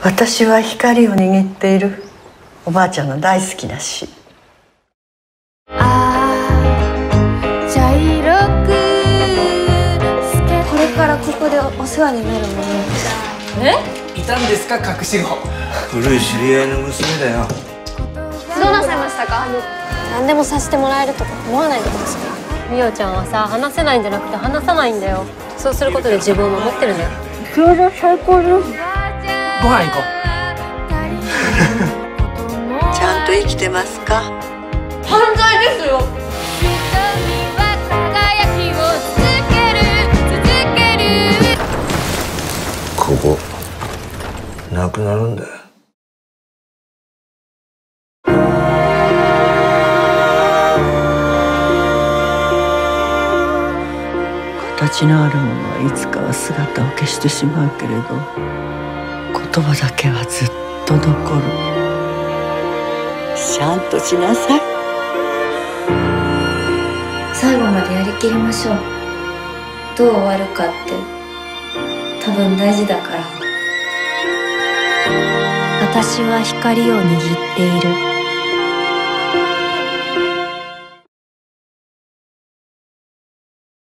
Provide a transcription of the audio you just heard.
私は光を握っている。おばあちゃんの大好きだし。 これからここでお世話になるもの。 いたんですか、隠し子。 古い知り合いの娘だよ。 どうなさいましたか？何でもさせてもらえるとか思わないでください。 みおちゃんはさ、話せないんじゃなくて話さないんだよ。そうすることで自分を守ってるんだよ。 餃子最高です。 ご飯行こちゃんと生きてますか？ 犯罪ですよ。 ここなくなるんだよ。 形のあるものはいつかは姿を消してしまうけれど、言葉だけはずっと残る。シャンとしなさい。 最後までやりきりましょう。どう終わるかって多分大事だから。私は光を握っている。